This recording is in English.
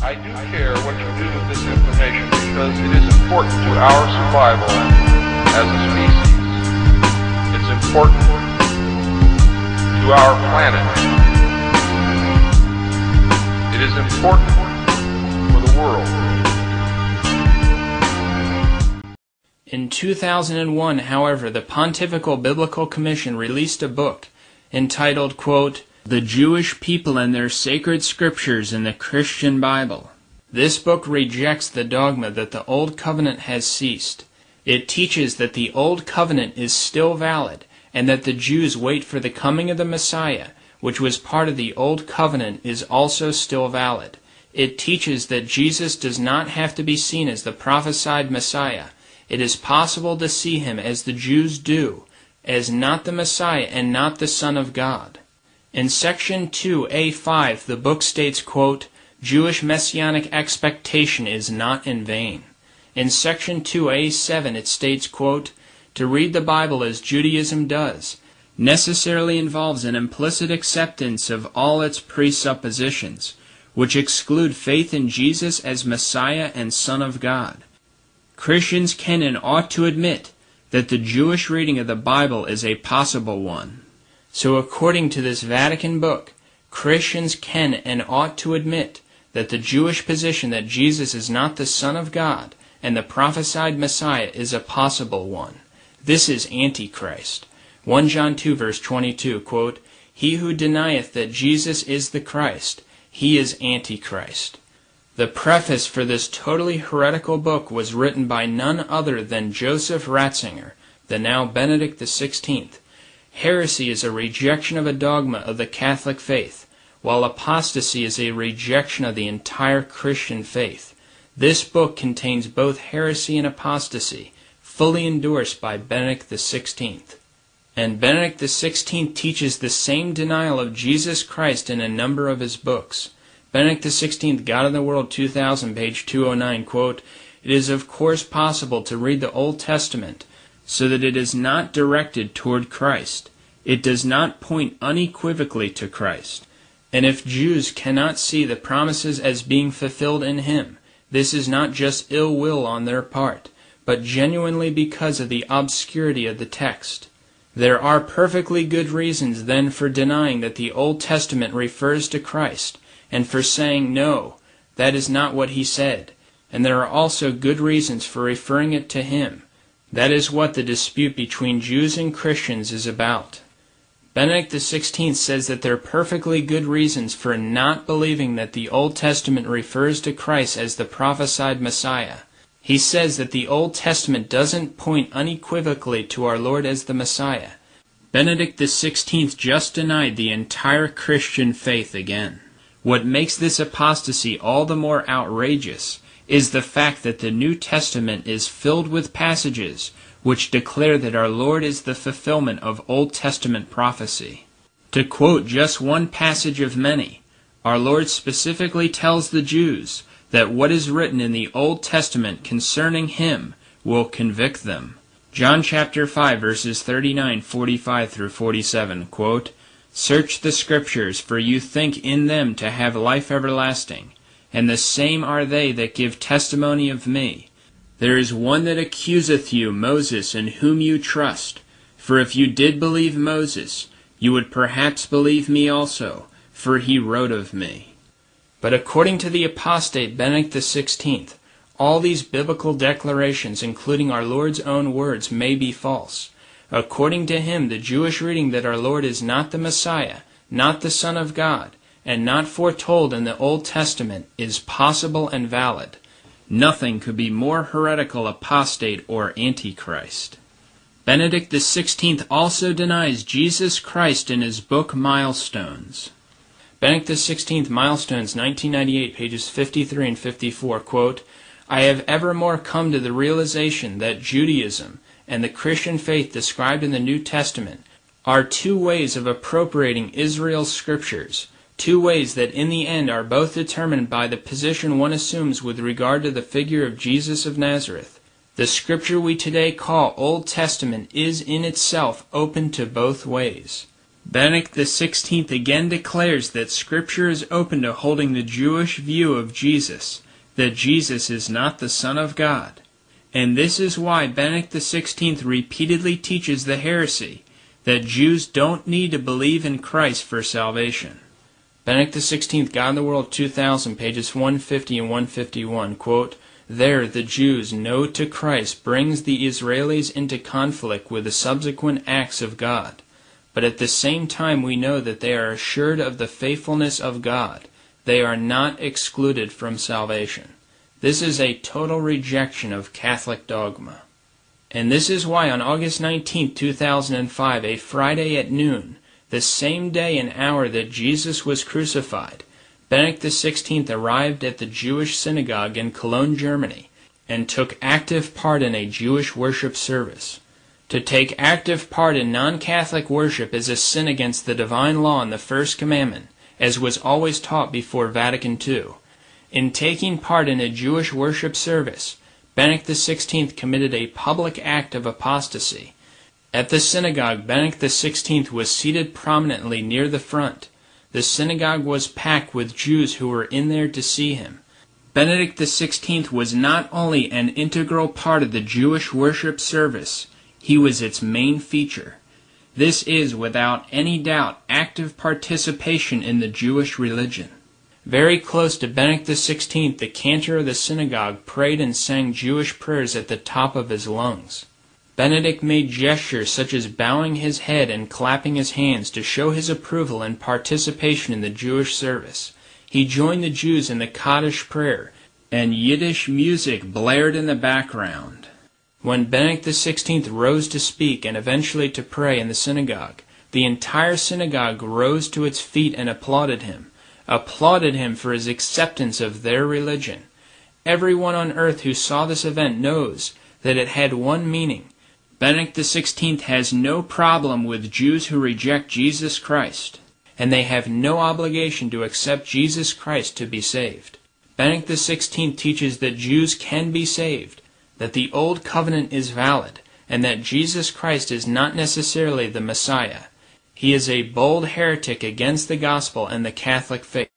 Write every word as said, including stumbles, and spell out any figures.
I do care what you do with this information because it is important to our survival as a species. It's important to our planet. It is important for the world. In two thousand one, however, the Pontifical Biblical Commission released a book entitled, quote, "The Jewish People and Their Sacred Scriptures in the Christian Bible." This book rejects the dogma that the Old Covenant has ceased. It teaches that the Old Covenant is still valid, and that the Jews wait for the coming of the Messiah, which was part of the Old Covenant, is also still valid. It teaches that Jesus does not have to be seen as the prophesied Messiah. It is possible to see him as the Jews do, as not the Messiah and not the Son of God. In section two A five, the book states, quote, "Jewish messianic expectation is not in vain." In section two A seven, it states, quote, "To read the Bible as Judaism does necessarily involves an implicit acceptance of all its presuppositions, which exclude faith in Jesus as Messiah and Son of God. Christians can and ought to admit that the Jewish reading of the Bible is a possible one." So according to this Vatican book, Christians can and ought to admit that the Jewish position that Jesus is not the Son of God and the prophesied Messiah is a possible one. This is Antichrist. First John two verse twenty-two, quote, "He who denieth that Jesus is the Christ, he is Antichrist." The preface for this totally heretical book was written by none other than Joseph Ratzinger, the now Benedict the sixteenth. Heresy is a rejection of a dogma of the Catholic faith, while apostasy is a rejection of the entire Christian faith. This book contains both heresy and apostasy, fully endorsed by Benedict the sixteenth. And Benedict the sixteenth teaches the same denial of Jesus Christ in a number of his books. Benedict the sixteenth, God of the World two thousand, page two oh nine, quote, "It is of course possible to read the Old Testament so that it is not directed toward Christ. It does not point unequivocally to Christ. And if Jews cannot see the promises as being fulfilled in him, this is not just ill will on their part, but genuinely because of the obscurity of the text. There are perfectly good reasons then for denying that the Old Testament refers to Christ, and for saying, no, that is not what he said. And there are also good reasons for referring it to him. That is what the dispute between Jews and Christians is about." Benedict the sixteenth says that there are perfectly good reasons for not believing that the Old Testament refers to Christ as the prophesied Messiah. He says that the Old Testament doesn't point unequivocally to our Lord as the Messiah. Benedict the sixteenth just denied the entire Christian faith again. What makes this apostasy all the more outrageous is the fact that the New Testament is filled with passages which declare that our Lord is the fulfillment of Old Testament prophecy. To quote just one passage of many, our Lord specifically tells the Jews that what is written in the Old Testament concerning him will convict them. John chapter five, verses thirty-nine, forty-five through forty-seven, quote, "Search the Scriptures, for you think in them to have life everlasting, and the same are they that give testimony of me. There is one that accuseth you, Moses, in whom you trust. For if you did believe Moses, you would perhaps believe me also, for he wrote of me." But according to the apostate Benedict the sixteenth, all these biblical declarations, including our Lord's own words, may be false. According to him, the Jewish reading that our Lord is not the Messiah, not the Son of God, and not foretold in the Old Testament is possible and valid. Nothing could be more heretical, apostate, or antichrist. Benedict the sixteenth also denies Jesus Christ in his book Milestones. Benedict the sixteenth, Milestones, nineteen ninety-eight, pages fifty-three and fifty-four, quote, "I have evermore come to the realization that Judaism and the Christian faith described in the New Testament are two ways of appropriating Israel's scriptures, two ways that in the end are both determined by the position one assumes with regard to the figure of Jesus of Nazareth. The scripture we today call Old Testament is in itself open to both ways." Benedict the sixteenth again declares that Scripture is open to holding the Jewish view of Jesus, that Jesus is not the Son of God. And this is why Benedict the sixteenth repeatedly teaches the heresy that Jews don't need to believe in Christ for salvation. Benedict the sixteenth, God and the World two thousand, pages one fifty and one fifty-one, quote, "There the Jews' no to Christ brings the Israelis into conflict with the subsequent acts of God. But at the same time we know that they are assured of the faithfulness of God. They are not excluded from salvation." This is a total rejection of Catholic dogma. And this is why on August nineteenth, two thousand five, a Friday at noon, the same day and hour that Jesus was crucified, Benedict the sixteenth arrived at the Jewish synagogue in Cologne, Germany, and took active part in a Jewish worship service. To take active part in non-Catholic worship is a sin against the divine law and the first commandment, as was always taught before Vatican two. In taking part in a Jewish worship service, Benedict the sixteenth committed a public act of apostasy. At the synagogue, Benedict the sixteenth was seated prominently near the front. The synagogue was packed with Jews who were in there to see him. Benedict the sixteenth was not only an integral part of the Jewish worship service, he was its main feature. This is, without any doubt, active participation in the Jewish religion. Very close to Benedict the sixteenth, the cantor of the synagogue prayed and sang Jewish prayers at the top of his lungs. Benedict made gestures such as bowing his head and clapping his hands to show his approval and participation in the Jewish service. He joined the Jews in the Kaddish prayer, and Yiddish music blared in the background. When Benedict the sixteenth rose to speak and eventually to pray in the synagogue, the entire synagogue rose to its feet and applauded him, applauded him for his acceptance of their religion. Everyone on earth who saw this event knows that it had one meaning. Benedict the sixteenth has no problem with Jews who reject Jesus Christ, and they have no obligation to accept Jesus Christ to be saved. Benedict the sixteenth teaches that Jews can be saved, that the Old Covenant is valid, and that Jesus Christ is not necessarily the Messiah. He is a bold heretic against the gospel and the Catholic faith.